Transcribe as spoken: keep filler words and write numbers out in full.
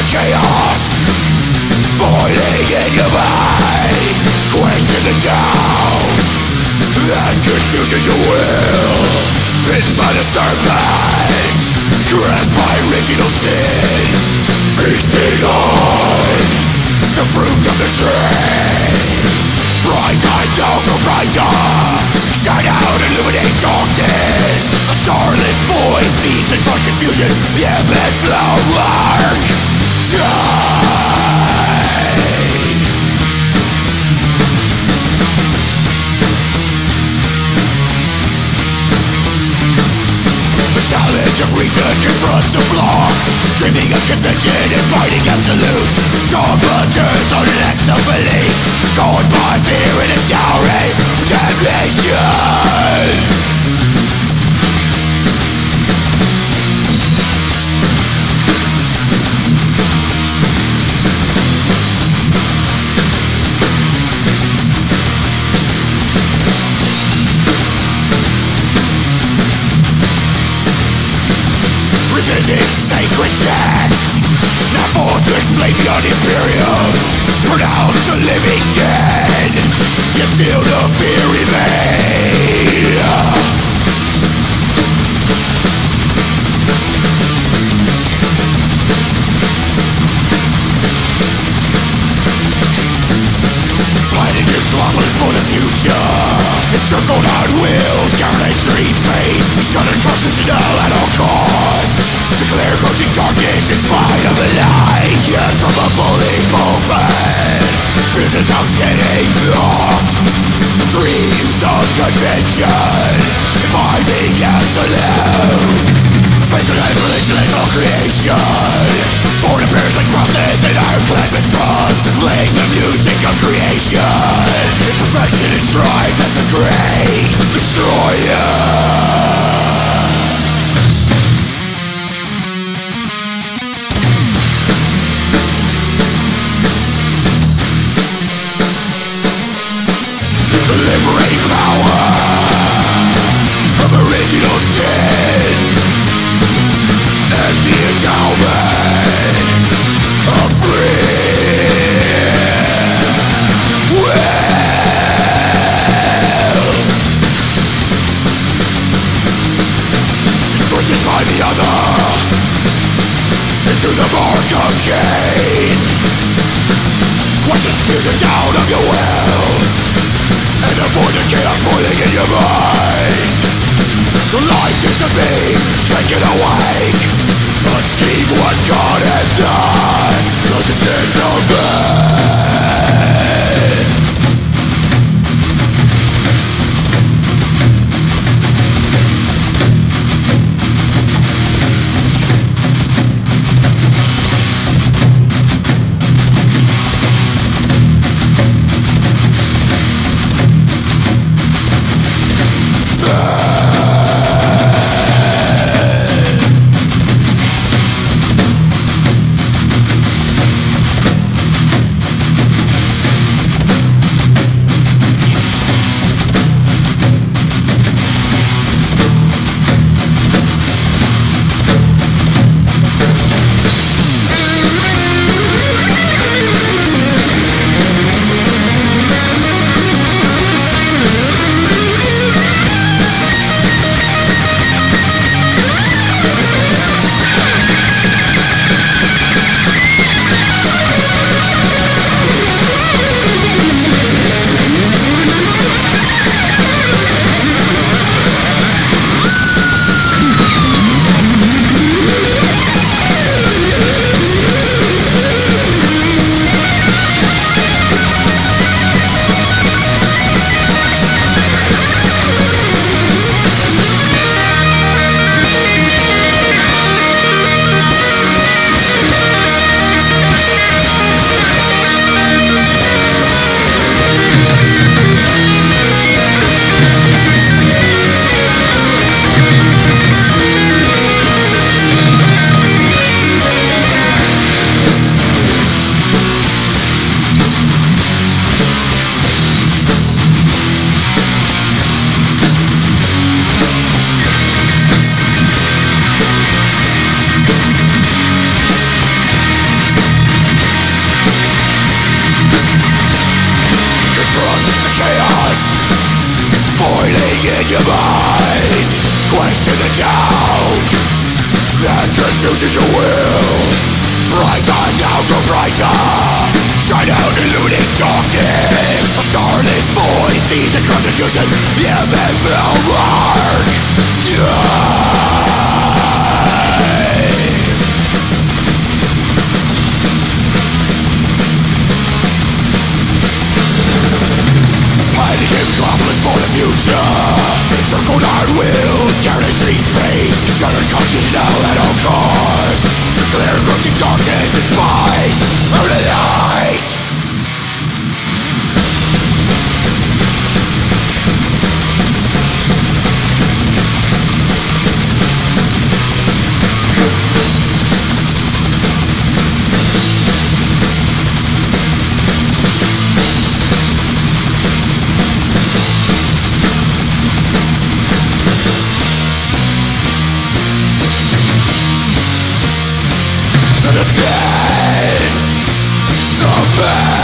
chaos boiling in your mind. Question the doubt and confusion you will. Bitten by the serpent, grasp my original sin. Feasting on the fruit of the tree. Bright eyes now grow brighter, shine out, illuminate darkness. A starless void feeds and fun confusion. The ebb and flow arc die. The challenge of reason confronts the flaw. Dreaming of convention and fighting absolutes. Dogma turns on an axe of belief. Caught by fear and a dowry damnation. Revisiting sacred text, not forced to explain beyond Imperium. Pronounce the living dead, yet still the fear remain. Planning your sloppiness for the future. Encircled on wheels, carrying street face. Shutting conscious now at all costs. Declare crouching darkness in spite of the light. Yet from a fully open prison house getting locked. Dreams of convention, finding absolute. Faithful and religious all creation. Born appears like process and ironclad with trust. Playing the music of creation. Imperfection is strife, that's a great destroyer. Liberating power of original sin and the endowment of free will. Twisted by the other into the mark of Cain. Questions fears the doubt of your will. And avoid the chaos boiling in your mind. The light is to be shaken awake. Achieve what God has done. Don't descend on me. your mind. Question the doubt that confuses your will. Brighter now to brighter, shine out illuminating darkness. A starless void sees the confusion. The immense mark. Hiding in metropolis for the future. Encircled our wills, guaranteed fate. Shattered conscience now at all costs. Clear encroaching darkness in spite of the light. The descent, the best.